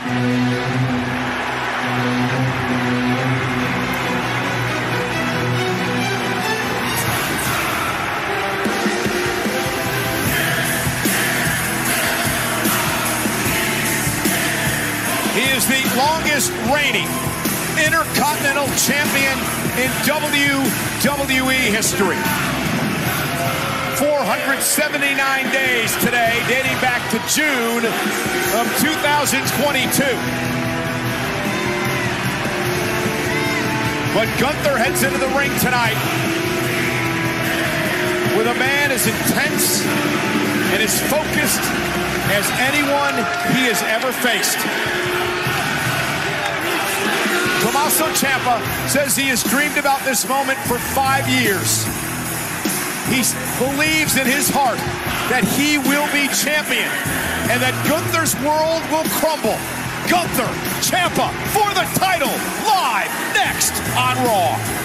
He is the longest reigning Intercontinental Champion in WWE history. 479 days today, dating back to June of 2022. But Gunther heads into the ring tonight with a man as intense and as focused as anyone he has ever faced. Tommaso Ciampa says he has dreamed about this moment for 5 years. He believes in his heart that he will be champion and that Gunther's world will crumble. Gunther, Ciampa for the title, live next on Raw.